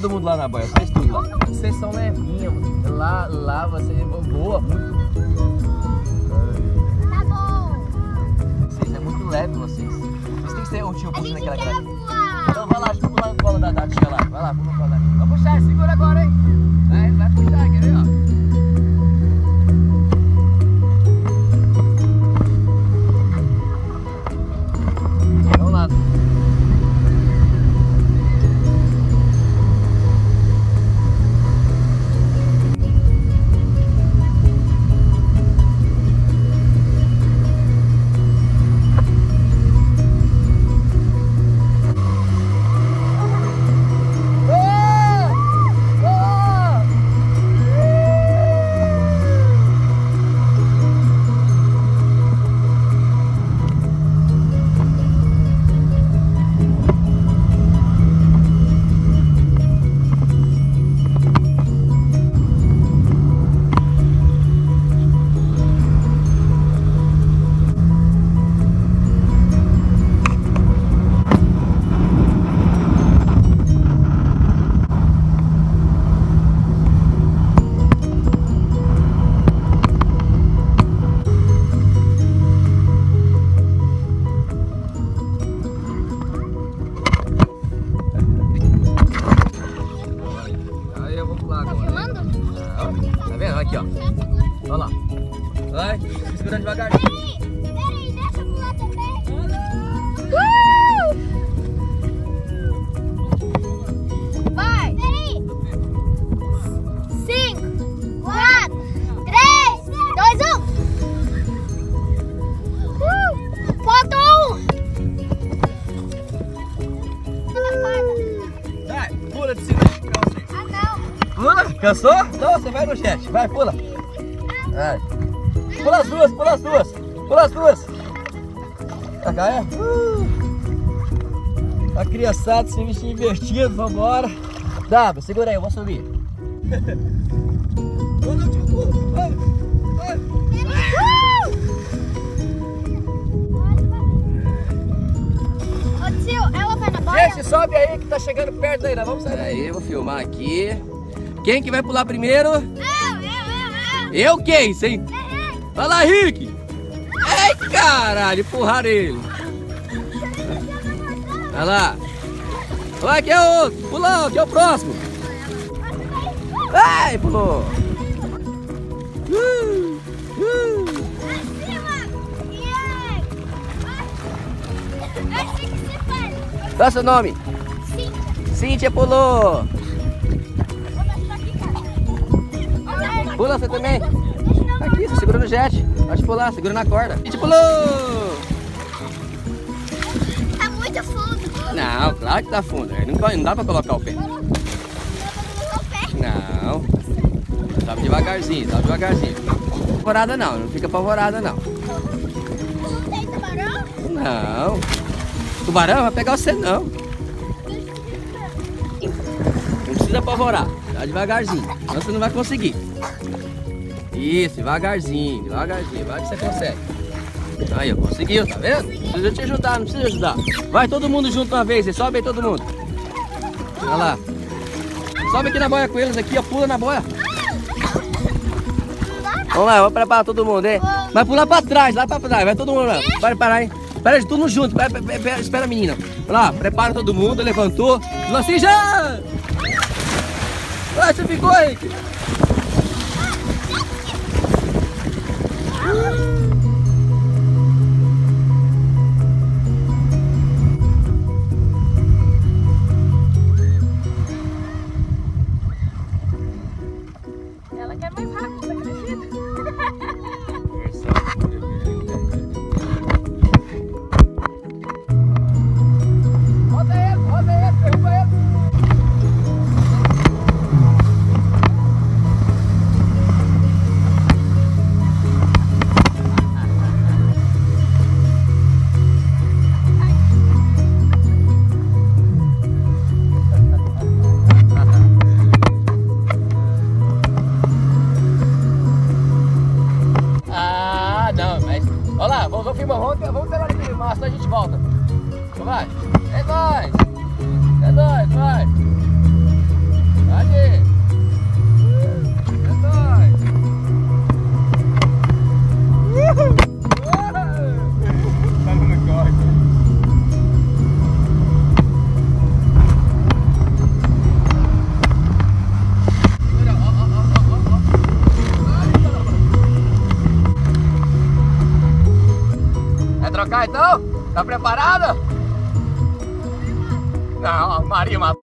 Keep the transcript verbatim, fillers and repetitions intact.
todo mundo lá na boia, faz tudo lá. Vocês são levinhos, lá, lá você voa muito. Tá bom. Vocês é muito leve, vocês. Vocês tem que ser um tio puxando aquela grade. Então vai lá, deixa eu pular no colo da Tati, lá. Vai lá, vamos pular. Vamos puxar, segura agora, hein? Vai, vai puxar, quer ver, ó? Vamos lá. Aqui, ó. Olha lá. Vai, segura devagar. Peraí, peraí, deixa eu pular também. Uh! Vai. Peraí. Cinco, quatro, três, dois, um. Uh! Falta um. Vai, pula de cima. Ah, não. Pula? Cansou? Então você vai no jet. Vai, pula. Vai. Pula as duas, pula as duas. Pula as duas. Pra cá, é? Uh. A criançada se vestir divertido, vambora. W, segura aí, eu vou subir. Ô, não, tio, pula. Vai, vai. Ô tio, ela vai na boia? Gente, sobe aí que tá chegando perto aí. Nós vamos sair daí, vou filmar aqui. Quem que vai pular primeiro? Eu, eu, eu, eu. Eu quem? Sem... Vai lá, Rick! Ei, caralho, empurraram ele. Vai lá. Vai, que é outro. Pulou, que é o próximo. Vai, pulou. Uh, uh. Qual é o seu nome? Cíntia. Cíntia pulou. Pula você também. Aqui, você segura no jet. Pode pular, segura na corda. Cíntia pulou. Tá muito fundo. Não, claro que tá fundo. Não, não dá pra colocar o pé. Não. Sobe devagarzinho, sobe devagarzinho. Apavorada não, não fica apavorada não. Não tem tubarão? Não. Tubarão vai pegar você não. Não precisa apavorar. Tá devagarzinho. Senão você não vai conseguir. Isso, devagarzinho, devagarzinho. Vai que você consegue. Aí, eu conseguiu, tá vendo? Não precisa te ajudar, não precisa ajudar. Vai todo mundo junto uma vez, sobe aí todo mundo. Olha lá. Sobe aqui na boia com eles aqui, ó. Pula na boia. Vamos lá, vamos preparar todo mundo, hein? Vai pular pra trás, lá pra trás. Vai todo mundo lá. Vai parar aí. Espera aí, todo mundo junto. Espera, espera, espera a menina. Olha lá, prepara todo mundo, levantou. Falou assim, já! Vai, você ficou, Henrique? Ela quer mais rápido, acredita? Roda ele, roda ele, derruba ele. Ah, não, mas... Olha lá, vamos, vamos filmar, vamos, vamos pegar ali filmar, senão a gente volta. Vai, é nóis, é nóis, vai. Vai trocar então? Tá preparada? Não, a Maria matou.